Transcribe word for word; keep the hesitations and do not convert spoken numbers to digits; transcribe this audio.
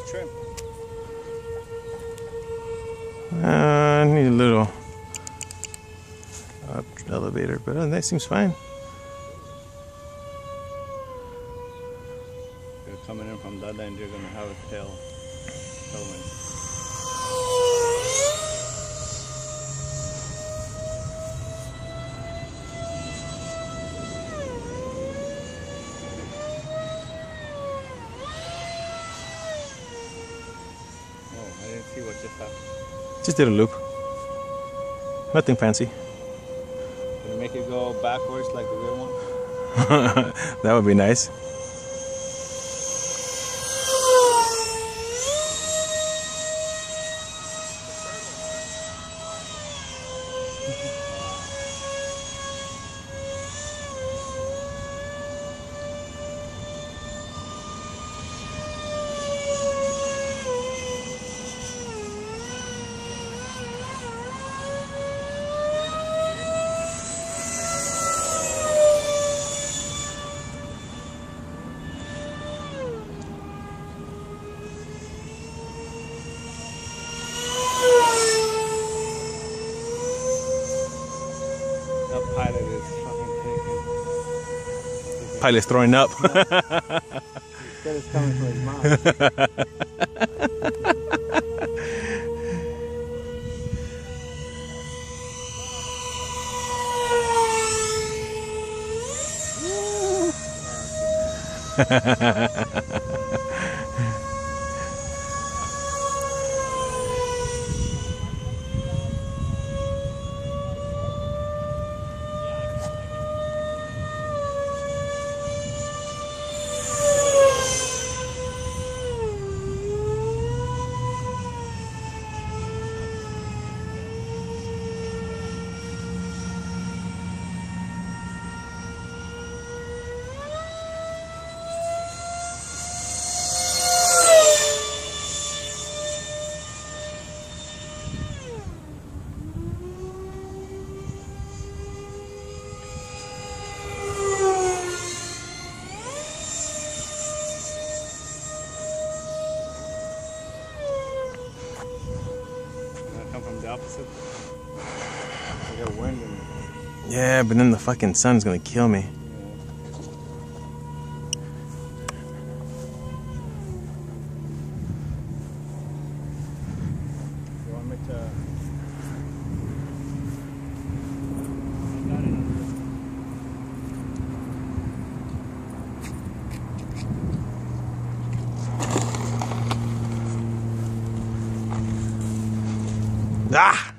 trim. Uh, I need a little up elevator, but uh, that seems fine. You're coming in from that end, you're gonna have a tail tailwind. Oh, I didn't see what just happened. Just did a loop. Nothing fancy. Can you make it go backwards like the rear one? That would be nice. That pilot is fucking taking. Pilot's throwing up. That is coming from his mouth. Come from the opposite. I got wind in it. Yeah, but then the fucking sun's gonna kill me. You want me to? Ah!